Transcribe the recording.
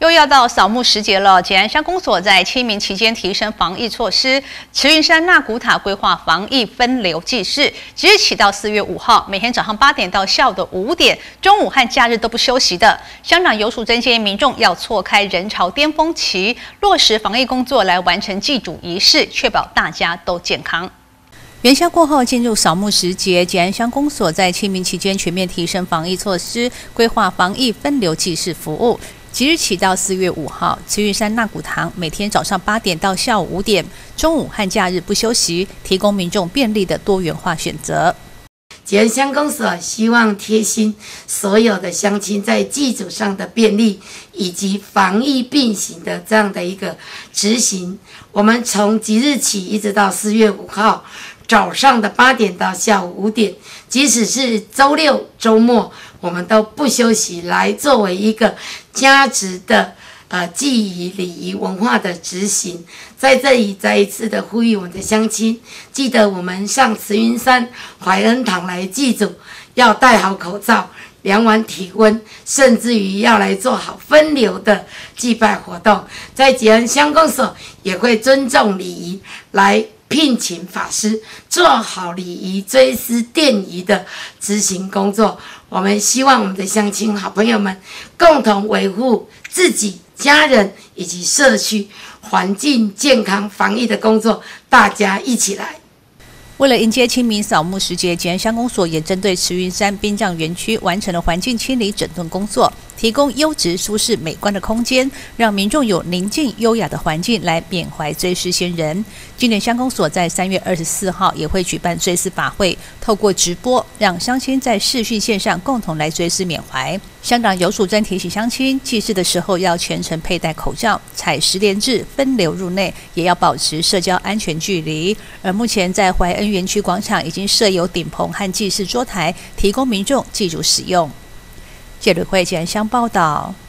又要到扫墓时节了，捷安乡公所在清明期间提升防疫措施。慈云山纳古塔规划防疫分流祭祀，即日起到4月5号，每天早上8点到下午的5点，中午和假日都不休息的。乡长游淑珍建议民众要错开人潮巅峰期，落实防疫工作来完成祭祖仪式，确保大家都健康。元宵过后进入扫墓时节，捷安乡公所在清明期间全面提升防疫措施，规划防疫分流祭祀服务。即日起到4月5号，慈云山纳古堂每天早上8点到下午5点，中午和假日不休息，提供民众便利的多元化选择。 捷安乡公所希望贴心所有的乡亲在祭祖上的便利以及防疫并行的这样的一个执行。我们从即日起一直到4月5号早上的8点到下午5点，即使是周六周末，我们都不休息，来作为一个加值的祭仪礼仪文化的执行。在这里再一次的呼吁我们的乡亲，记得我们上慈云山怀恩堂来祭祖，要戴好口罩，量完体温，甚至于要来做好分流的祭拜活动。在捷安乡公所也会尊重礼仪，来聘请法师做好礼仪追思奠仪的执行工作。我们希望我们的乡亲好朋友们共同维护自己、家人以及社区环境健康防疫的工作，大家一起来。 为了迎接清明扫墓时节，捷安乡公所也针对慈云山殡葬园区完成了环境清理整顿工作，提供优质、舒适、美观的空间，让民众有宁静、优雅的环境来缅怀追思先人。今年乡公所在3月24号也会举办追思法会，透过直播，让乡亲在视讯线上共同来追思缅怀。乡长游淑珍提醒乡亲，祭祀的时候要全程佩戴口罩，采10连制，分流入内，也要保持社交安全距离。而目前在怀恩园区广场已经设有顶棚和祭祀桌台，提供民众祭祖使用。记者会捷安乡报道。